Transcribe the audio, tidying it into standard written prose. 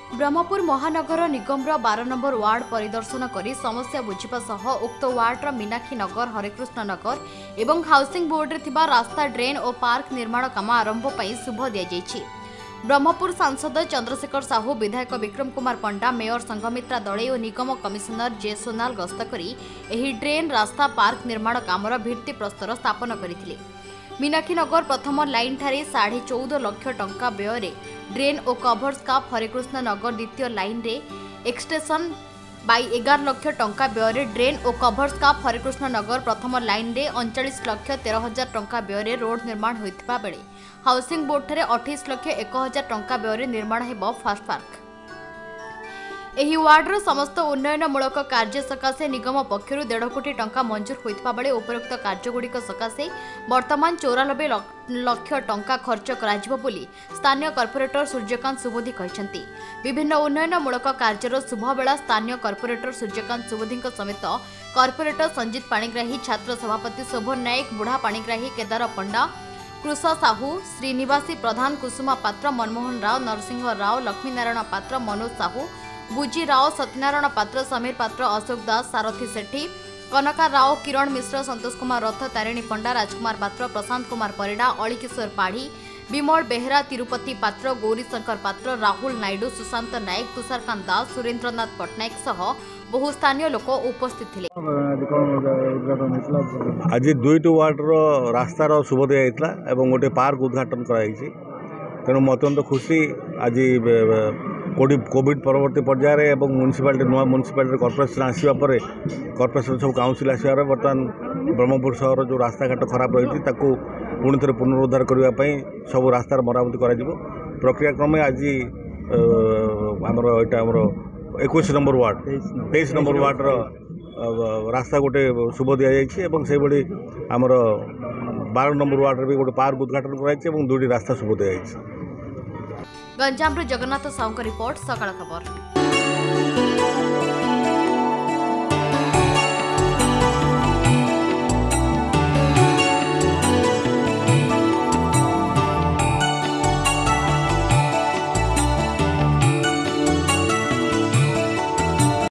ब्रह्मपुर महानगर निगमर 12 number ward परिदर्शन करी समस्या बुझिबा सह उक्त वार्डर मीनाक्षी नगर हरेकृष्ण नगर एवं हाउसिंग बोर्ड रे थिबा रास्ता ड्रेन और पार्क निर्माण काम आरंभ पई शुभ दिया जायछि। ब्रह्मपुर सांसद चंद्रशेखर साहू, विधायक विक्रम कुमार पंडा, मेयर संघमित्रा दले और निगम कमिशनर जे सोनाल गस्त करी एही ड्रेन रास्ता पार्क निर्माण कामर भित्ति प्रस्तर स्थापन करथिले। मीनाक्षी नगर प्रथम लाइन ठारे 14.5 लाख टंका व्यय ड्रेन और कभर्स काप, हरेकृष्ण नगर द्वितीय लाइन रे एक्सटेंशन 11 लाख टंका व्यय ड्रेन और कभर्स काप, हरेकृष्ण नगर प्रथम लाइन रे 39,13,000 टंका व्यय रोड निर्माण होइतिबा बेले हाउसिंग बोर्ड ठारे 28,01,000 टंका व्यय निर्माण हेबो फास्ट पार्क। एही वार्डर समस्त उन्नयनमूलक कार्य सकाशे निगम पक्षर 1.5 कोटी टंका मंजूर होइतिबा बेले उपरोक्त कार्यगुड़िक सकाशे वर्तमान 94 लाख टंका खर्च कराजिबो बोली स्थानीय कॉर्पोरेटर सूर्यकांत सुबोधी कहिसंती। विभिन्न उन्नयनमूलक कार्यर शुभ बेला स्थानीय कॉर्पोरेटर सूर्यकांत सुबोधी समेत कॉर्पोरेटर संजीत पाणिग्राही, छात्र सभापति शोभन नायक, बुढ़ा पाणिग्राही, केदार पंडा, कृष साहू, श्रीनिवासी प्रधान, कुसुमा पात्र, मनमोहन राव, नरसिंह राव, लक्ष्मीनारायण पात्र, मनोज साहू, बुजी राव, सत्यनारायण पात्र, समीर पात्र, अशोक दास, सारथी सेठी, कनका राव, किरण मिश्र, संतोष कुमार रथ, तारिणी पंडा, राजकुमार पात्र, प्रशांत कुमार परिडा, अलीकिशोर पाढ़ी, विमल बेहरा, तिरुपति पात्र, गौरीशंकर पात्र, राहुल नायडू, सुशांत नायक, तुषारकांत दास, सुरेन्द्रनाथ पट्टनायक सह बहु स्थानीय लोक उपस्थित थिले। आज 2टी वार्डर रास्तार शुभ दिया एवं गोटे पार्क उद्घाटन कराई। तेणु मैं अत्यंत खुशी आज कोविड परवर्ती पर्यायर एवं म्यूनिसिपालिटी नुआ म्यूनिसिपालिटी कॉर्पोरेशन आसवा पर कॉर्पोरेशन सब काउंसिल आसबार बर्तमान ब्रह्मपुर सहर जो रास्ताघाट खराब रही पुणी थे पुनरुद्धार करने सब रास्तार मरामती कर प्रक्रिया क्रमे आज आमर यहाँ 21 नंबर वार्ड 23 नंबर वार्डर रास्ता गोटे शुभ दि जाइए आमर 12 नंबर वार्ड भी गोटे पार्क उद्घाटन कर 2टी रास्ता शुभ दि जाइए। गंजाम जगन्नाथ साहू रिपोर्ट, सकाळ खबर।